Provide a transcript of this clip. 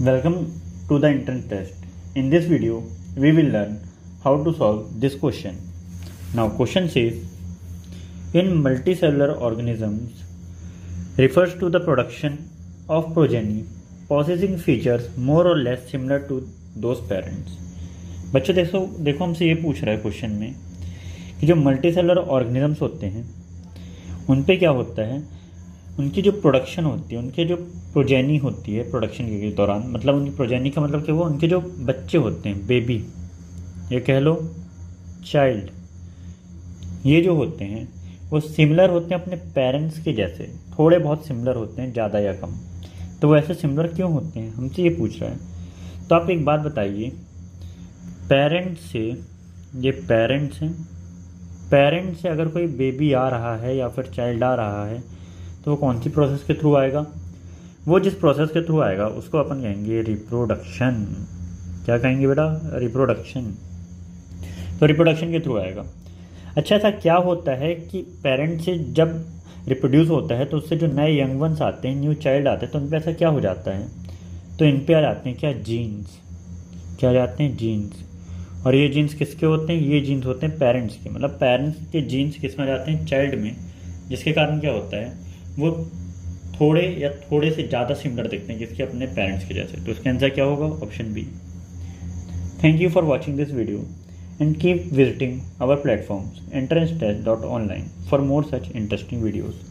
Welcome to the entrance test. In this video, we will learn how to solve this question. Now, question says, in multicellular organisms refers to the production of progeny possessing features more or less similar to those parents. बच्चों देखो हमसे ये पूछ रहा है question में कि जो मल्टीसेलुलर ऑर्गेनिजम्स होते हैं उन पे क्या होता है, उनकी जो प्रोडक्शन होती है, उनके जो प्रोजेनी होती है प्रोडक्शन के दौरान, मतलब उनकी प्रोजेनी का मतलब कि वो उनके जो बच्चे होते हैं, बेबी, ये कह लो चाइल्ड, ये जो होते हैं वो सिमिलर होते हैं अपने पेरेंट्स के जैसे, थोड़े बहुत सिमिलर होते हैं, ज़्यादा या कम। तो वो ऐसे सिमिलर क्यों होते हैं, हमसे ये पूछ रहा है। तो आप एक बात बताइए, पेरेंट्स से, ये पेरेंट्स हैं, पेरेंट्स से अगर कोई बेबी आ रहा है या फिर चाइल्ड आ रहा है तो वो कौन सी प्रोसेस के थ्रू आएगा? वो जिस प्रोसेस के थ्रू आएगा उसको अपन कहेंगे रिप्रोडक्शन। क्या कहेंगे बेटा? रिप्रोडक्शन। तो रिप्रोडक्शन के थ्रू आएगा। अच्छा, ऐसा क्या होता है कि पेरेंट से जब रिप्रोड्यूस होता है तो उससे जो नए यंग वंस आते हैं, न्यू चाइल्ड आते हैं, तो उन पर ऐसा क्या हो जाता है? तो इन पे आ जाते हैं क्या? जीन्स। क्या आ जाते हैं? जीन्स। और ये जीन्स किसके होते हैं? ये जीन्स होते हैं पेरेंट्स के, मतलब पेरेंट्स के जीन्स किस में आ जाते हैं? चाइल्ड में। जिसके कारण क्या होता है, वो थोड़े या थोड़े से ज़्यादा सिमिलर दिखते हैं जिसके अपने पेरेंट्स के जैसे। तो इसका आंसर क्या होगा? Option B. Thank you for watching this video and keep visiting our platforms entrancetest.online for more such interesting videos.